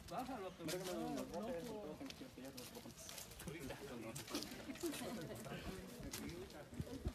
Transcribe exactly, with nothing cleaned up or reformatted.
Bájalo, pero Mira que no, los no, botes, no, todos en que ya los botes.